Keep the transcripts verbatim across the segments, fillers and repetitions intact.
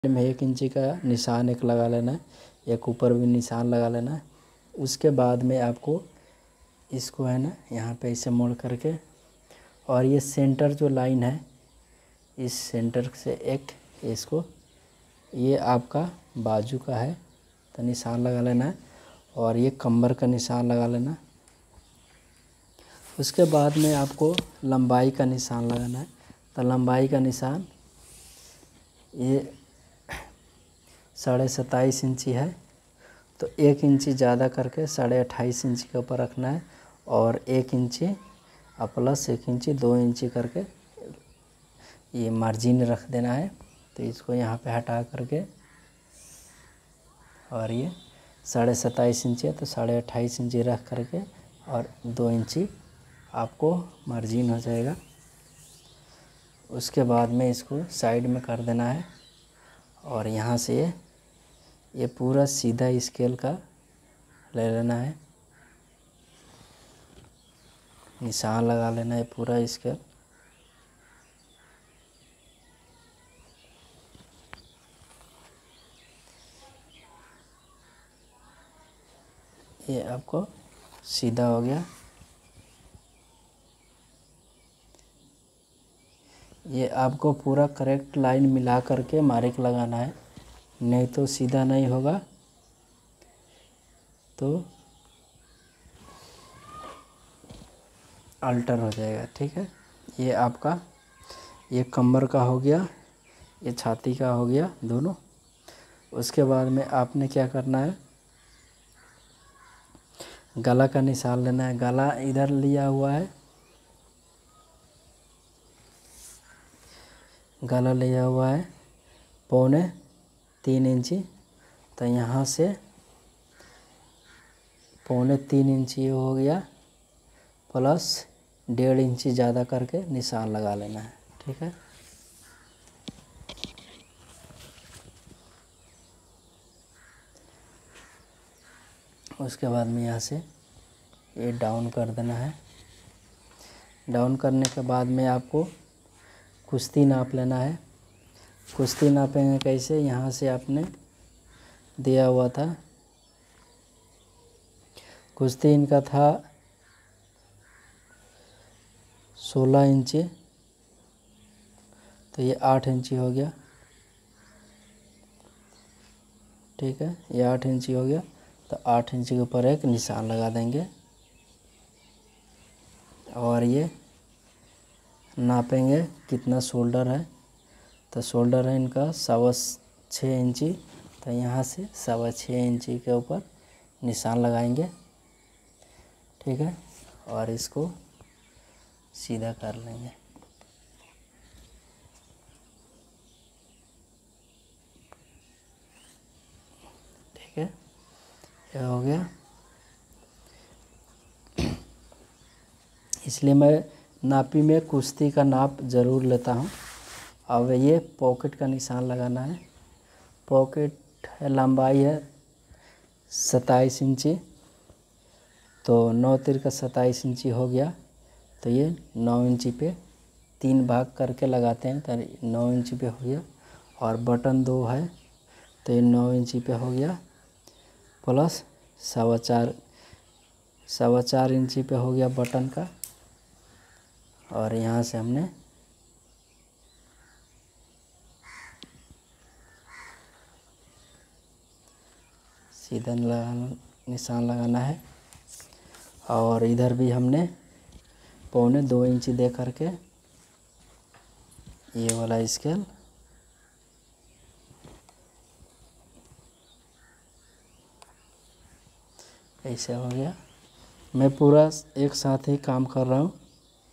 में एक इंची का निशान एक लगा लेना है, एक ऊपर भी निशान लगा लेना है। उसके बाद में आपको इसको है ना यहाँ पे इसे मोड़ करके, और ये सेंटर जो लाइन है इस सेंटर से एक इसको, ये आपका बाजू का है तो निशान लगा लेना है, और ये कमर का निशान लगा लेना। उसके बाद में आपको लंबाई का निशान लगाना है। तो लंबाई का निशान ये साढ़े सत्ताईस इंची है, तो एक इंची ज़्यादा करके साढ़े अट्ठाईस इंची के ऊपर रखना है, और एक इंची और प्लस एक इंची दो इंची करके ये मार्जिन रख देना है। तो इसको यहाँ पे हटा करके, और ये साढ़े सत्ताईस इंची है तो साढ़े अट्ठाईस इंची रख करके और दो इंची आपको मार्जिन हो जाएगा। उसके बाद में इसको साइड में कर देना है, और यहाँ से ये ये पूरा सीधा स्केल का ले लेना है, निशान लगा लेना है पूरा स्केल। ये आपको सीधा हो गया। ये आपको पूरा करेक्ट लाइन मिला करके मार्क लगाना है, नहीं तो सीधा नहीं होगा, तो अल्टर हो जाएगा। ठीक है, ये आपका ये कमर का हो गया, ये छाती का हो गया दोनों। उसके बाद में आपने क्या करना है, गला का निशान लेना है। गला इधर लिया हुआ है, गला लिया हुआ है पौने तीन इंची, तो यहाँ से पौने तीन इंची हो गया, प्लस डेढ़ इंची ज़्यादा करके निशान लगा लेना है। ठीक है, उसके बाद में यहाँ से ये डाउन कर देना है। डाउन करने के बाद में आपको कुश्ती नाप लेना है। कुश्ती नापेंगे कैसे, यहाँ से आपने दिया हुआ था, कुश्ती इनका था सोलह इंची, तो ये आठ इंची हो गया। ठीक है, ये आठ इंची हो गया, तो आठ इंची के ऊपर एक निशान लगा देंगे, और ये नापेंगे कितना शोल्डर है। तो शोल्डर है इनका सवा छः इंची, तो यहाँ से सवा छः इंची के ऊपर निशान लगाएंगे। ठीक है, और इसको सीधा कर लेंगे। ठीक है, ये हो गया। इसलिए मैं नापी में कुश्ती का नाप ज़रूर लेता हूँ। अब ये पॉकेट का निशान लगाना है। पॉकेट है, लंबाई है सत्ताईस इंची, तो नौ तिरका सत्ताईस इंची हो गया, तो ये नौ इंची पे तीन भाग करके लगाते हैं, तो नौ इंची पे हो गया। और बटन दो है तो ये नौ इंची पे हो गया, प्लस सवा चार सवा चार इंची पे हो गया बटन का। और यहाँ से हमने सीधा लगाना, निशान लगाना है, और इधर भी हमने पौने दो इंची दे करके ये वाला स्केल ऐसे हो गया। मैं पूरा एक साथ ही काम कर रहा हूँ।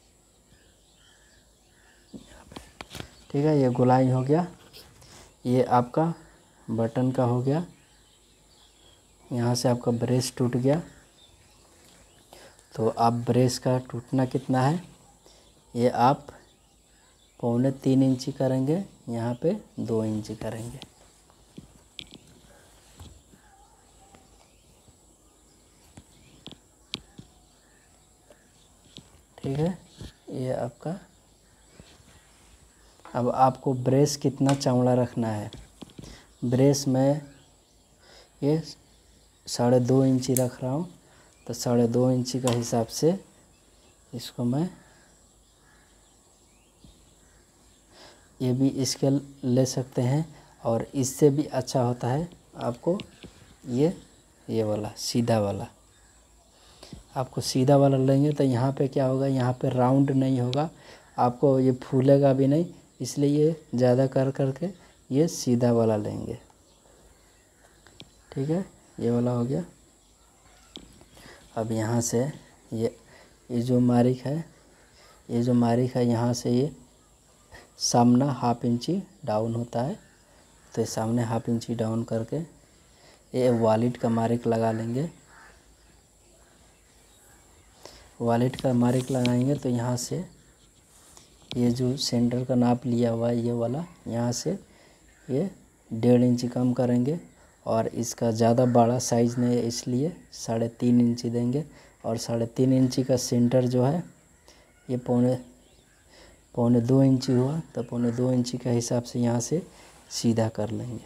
ठीक है, ये गोलाई हो गया, ये आपका बटन का हो गया। यहाँ से आपका ब्रेस टूट गया, तो आप ब्रेस का टूटना कितना है, ये आप पौने तीन इंची करेंगे, यहाँ पे दो इंची करेंगे। ठीक है, ये आपका। अब आपको ब्रेस कितना चौड़ा रखना है, ब्रेस में ये साढ़े दो इंची रख रहा हूँ, तो साढ़े दो इंची का हिसाब से इसको मैं ये भी स्केल ले सकते हैं। और इससे भी अच्छा होता है आपको ये ये वाला सीधा वाला, आपको सीधा वाला लेंगे तो यहाँ पे क्या होगा, यहाँ पे राउंड नहीं होगा, आपको ये फूलेगा भी नहीं, इसलिए ये ज़्यादा कर करके ये सीधा वाला लेंगे। ठीक है, ये वाला हो गया। अब यहाँ से ये ये जो मारिक है ये जो मारिक है यहाँ से ये सामना हाफ इंची डाउन होता है, तो ये सामने हाफ इंची डाउन करके ये वॉलिट का मारिक लगा लेंगे। वॉलिट का मारिक लगाएंगे तो यहाँ से ये जो सेंटर का नाप लिया हुआ है ये वाला, यहाँ से ये डेढ़ इंची कम करेंगे। और इसका ज़्यादा बड़ा साइज़ नहीं है इसलिए साढ़े तीन इंची देंगे। और साढ़े तीन इंची का सेंटर जो है ये पौने पौने दो इंची हुआ, तो पौने दो इंची के हिसाब से यहाँ से सीधा कर लेंगे।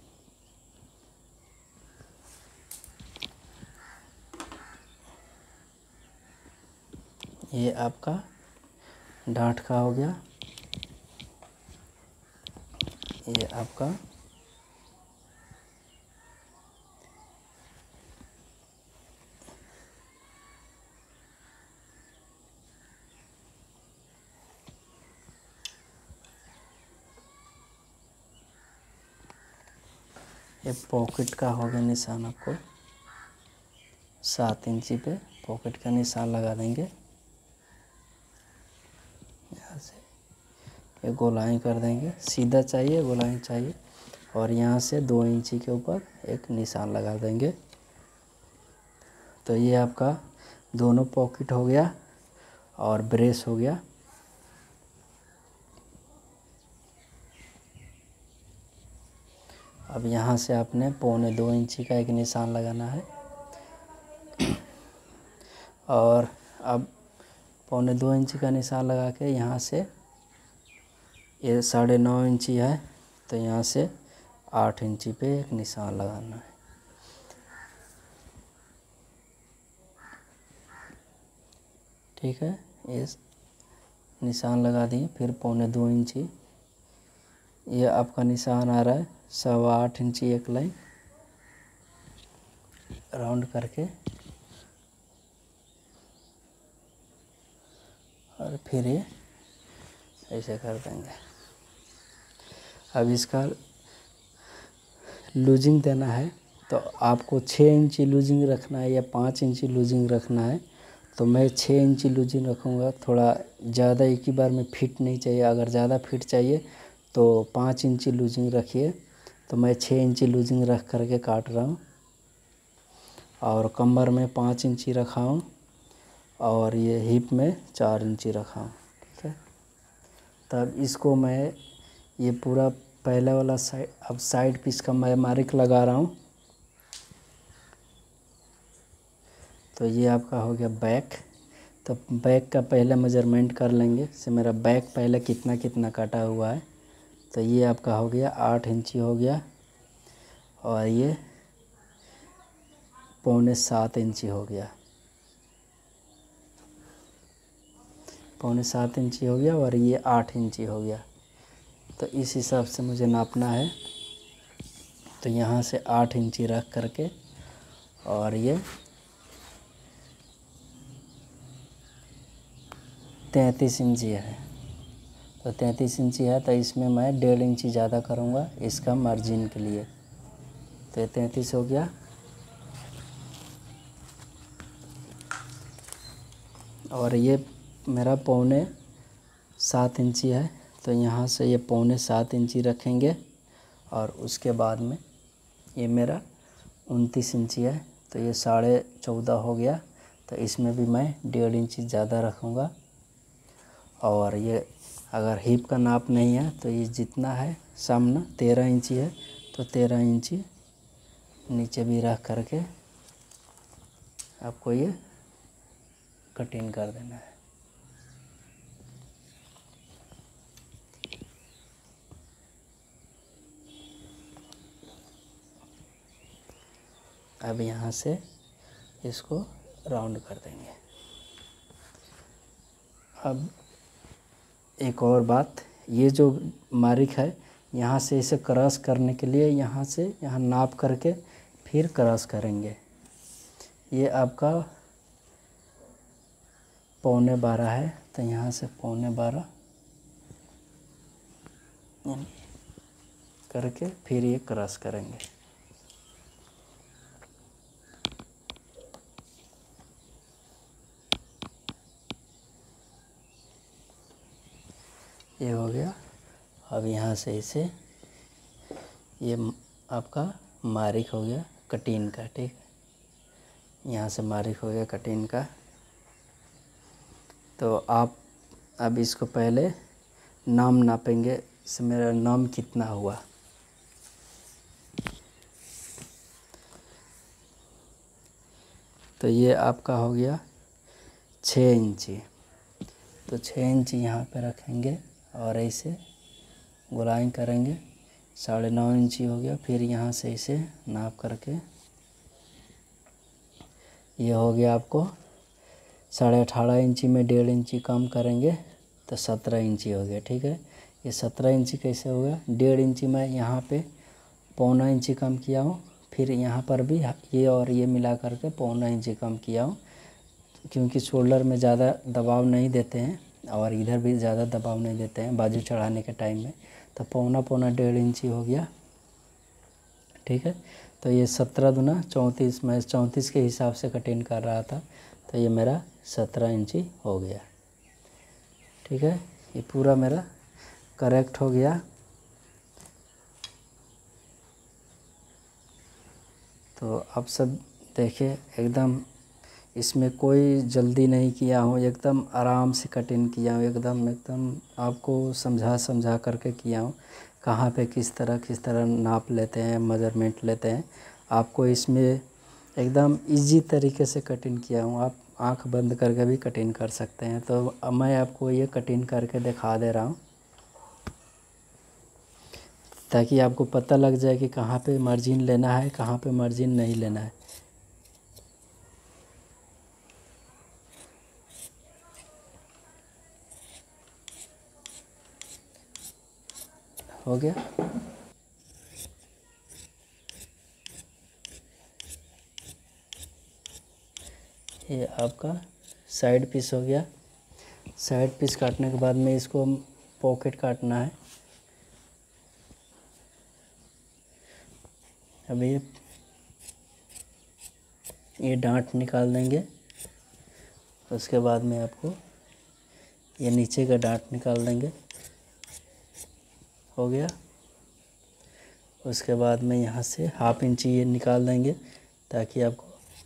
ये आपका डांठ का हो गया। ये आपका ये पॉकेट का हो गया निशान। आपको सात इंची पे पॉकेट का निशान लगा देंगे। यहाँ से ये गोलाई कर देंगे, सीधा चाहिए गोलाई चाहिए। और यहाँ से दो इंची के ऊपर एक निशान लगा देंगे। तो ये आपका दोनों पॉकेट हो गया और ब्रेस हो गया। अब यहाँ से आपने पौने दो इंची का एक निशान लगाना है। और अब पौने दो इंची का निशान लगा के यहाँ से ये साढ़े नौ इंची है, तो यहाँ से आठ इंची पे एक निशान लगाना है। ठीक है, ये निशान लगा दिए। फिर पौने दो इंची ये आपका निशान आ रहा है। सवा आठ इंची एक लाइन राउंड करके और फिर ये ऐसे कर देंगे। अब इसका लूजिंग देना है, तो आपको छः इंची लूजिंग रखना है या पाँच इंची लूजिंग रखना है। तो मैं छः इंची लूजिंग रखूँगा, थोड़ा ज़्यादा एक ही बार में फिट नहीं चाहिए। अगर ज़्यादा फिट चाहिए तो पाँच इंची लूजिंग रखिए। तो मैं छः इंची लूजिंग रख करके काट रहा हूँ। और कमर में पाँच इंची रखा हूँ और ये हिप में चार इंची रखा हूँ। ठीक है, तब इसको मैं ये पूरा पहले वाला साइड, अब साइड पीस का मैं मार्क लगा रहा हूँ। तो ये आपका हो गया बैक। तो बैक का पहले मेजरमेंट कर लेंगे से मेरा बैक पहले कितना कितना काटा हुआ है। तो ये आपका हो गया आठ इंची हो गया और ये पौने सात इंची हो गया। पौने सात इंची हो गया और ये आठ इंची हो गया। तो इस हिसाब से मुझे नापना है। तो यहाँ से आठ इंची रख करके और ये तैंतीस इंची है। तो तैंतीस इंची है, तो इसमें मैं डेढ़ इंची ज़्यादा करूँगा इसका मार्जिन के लिए। तो ये तैंतीस हो गया। और ये मेरा पौने सात इंची है, तो यहाँ से ये पौने सात इंची रखेंगे। और उसके बाद में ये मेरा उनतीस इंची है, तो ये साढ़े चौदह हो गया। तो इसमें भी मैं डेढ़ इंची ज़्यादा रखूँगा। और ये अगर हिप का नाप नहीं है तो ये जितना है सामना तेरह इंची है, तो तेरह इंची नीचे भी रख करके आपको ये कटिंग कर देना है। अब यहाँ से इसको राउंड कर देंगे। अब एक और बात, ये जो मारिक है यहाँ से इसे क्रॉस करने के लिए यहाँ से यहाँ नाप करके फिर क्रॉस करेंगे। ये आपका पौने बारह है, तो यहाँ से पौने बारह करके फिर ये क्रॉस करेंगे। ये हो गया। अब यहाँ से इसे, ये आपका मारिक हो गया कटीन का, ठीक है। यहाँ से मारिक हो गया कटीन का। तो आप अब इसको पहले नाम नापेंगे, इससे मेरा नाम कितना हुआ। तो ये आपका हो गया छः इंची। तो छः इंची यहाँ पे रखेंगे और ऐसे गोलाई करेंगे। साढ़े नौ इंची हो गया। फिर यहाँ से इसे नाप करके ये हो गया आपको साढ़े अठारह इंची में डेढ़ इंची कम करेंगे तो सत्रह इंची हो गया, ठीक है। ये सत्रह इंची कैसे हो गया, डेढ़ इंची में यहाँ पे पौना इंची कम किया हूँ, फिर यहाँ पर भी ये और ये मिला करके पौना इंची कम किया हूँ, क्योंकि शोल्डर में ज़्यादा दबाव नहीं देते हैं और इधर भी ज़्यादा दबाव नहीं देते हैं बाजू चढ़ाने के टाइम में। तो पौना पौना डेढ़ इंची हो गया, ठीक है। तो ये सत्रह दुना चौंतीस, मैं चौंतीस के हिसाब से कटिंग कर रहा था, तो ये मेरा सत्रह इंची हो गया, ठीक है। ये पूरा मेरा करेक्ट हो गया। तो आप सब देखिए, एकदम इसमें कोई जल्दी नहीं किया हूँ, एकदम आराम से कटिंग किया हूँ, एकदम एकदम आपको समझा समझा करके किया हूँ, कहाँ पे किस तरह किस तरह नाप लेते हैं, मेजरमेंट लेते हैं। आपको इसमें एकदम इजी तरीके से कटिंग किया हूँ, आप आंख बंद करके भी कटिंग कर सकते हैं। तो अब मैं आपको ये कटिंग करके दिखा दे रहा हूँ, ताकि आपको पता लग जाए कि कहाँ पे मार्जिन लेना है, कहाँ पे मार्जिन नहीं लेना है। हो गया। ये आपका साइड पीस हो गया। साइड पीस काटने के बाद में इसको पॉकेट काटना है। अब ये ये डांट निकाल देंगे। उसके बाद में आपको ये नीचे का डांट निकाल देंगे। हो गया। उसके बाद में यहाँ से हाफ इंची ये निकाल देंगे, ताकि आपको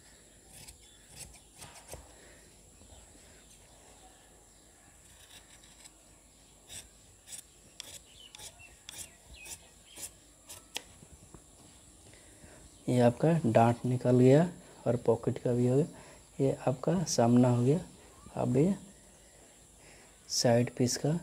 ये आपका डांट निकल गया और पॉकेट का भी हो गया। ये आपका सामना हो गया। अब ये साइड पीस का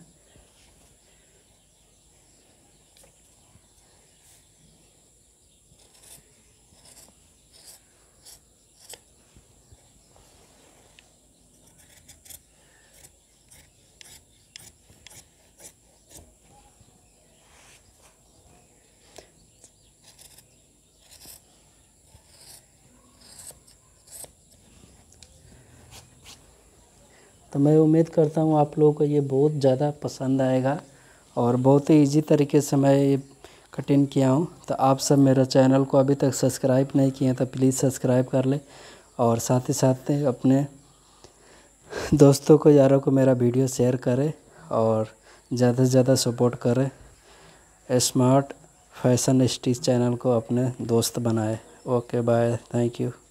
तो मैं उम्मीद करता हूँ आप लोगों को ये बहुत ज़्यादा पसंद आएगा और बहुत ही इजी तरीके से मैं ये कटिंग किया हूँ। तो आप सब मेरा चैनल को अभी तक सब्सक्राइब नहीं किए हैं तो प्लीज़ सब्सक्राइब कर ले, और साथ ही साथ अपने दोस्तों को, यारों को मेरा वीडियो शेयर करें और ज़्यादा से ज़्यादा सपोर्ट करें। स्मार्ट फैशन स्टिच चैनल को अपने दोस्त बनाए। Okay bye, thank you.